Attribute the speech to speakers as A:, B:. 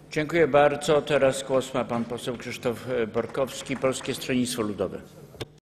A: Dziękuję bardzo. Teraz głos ma pan poseł Krzysztof Borkowski, Polskie Stronnictwo Ludowe.